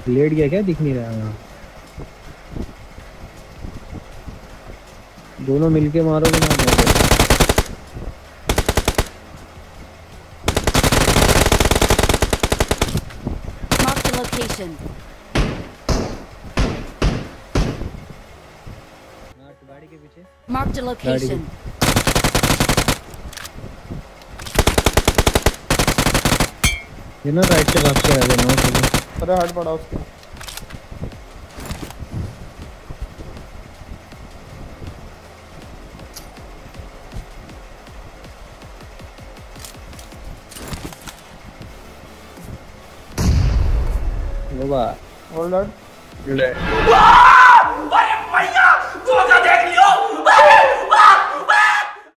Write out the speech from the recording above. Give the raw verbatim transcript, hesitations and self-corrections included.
Late गया क्या, दिख नहीं रहा है। दोनों मिलके मारोगे ना। Mark the location. गाड़ी के पीछे। Mark the location. ये ना राइट से भाग के आ गया ना। अरे हट पड़ा उसके। वो बा होल्ड